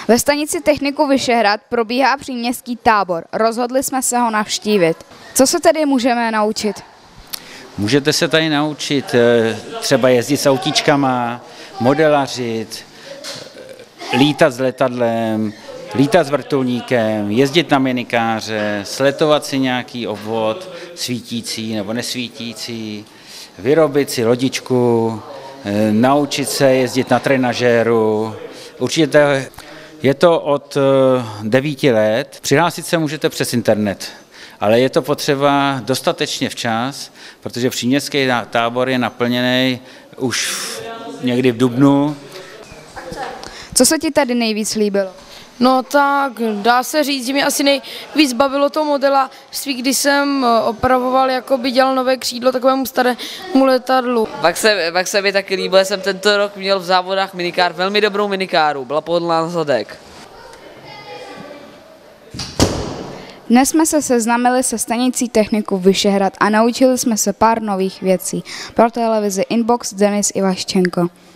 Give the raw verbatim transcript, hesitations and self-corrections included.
Ve stanici Techniku Vyšehrad probíhá příměstský tábor. Rozhodli jsme se ho navštívit. Co se tedy můžeme naučit? Můžete se tady naučit třeba jezdit s autíčkama, modelařit, lítat s letadlem, lítat s vrtulníkem, jezdit na minikáře, sletovat si nějaký obvod svítící nebo nesvítící, vyrobit si lodičku, naučit se jezdit na trenažéru. Určitě je to od devíti let. Přihlásit se můžete přes internet, ale je to potřeba dostatečně včas, protože příměstský tábor je naplněný už někdy v dubnu. Co se ti tady nejvíc líbilo? No tak dá se říct, že mě asi nejvíc bavilo to modelářství, když jsem opravoval, jakoby dělal nové křídlo takovému starému letadlu. Pak se, pak se mi taky líbilo, jsem tento rok měl v závodách minikár, velmi dobrou minikáru, byla pohodlná na zadek. Dnes jsme se seznámili se stanicí Techniku Vyšehrad a naučili jsme se pár nových věcí. Pro televizi Inbox Denis Ivaščenko.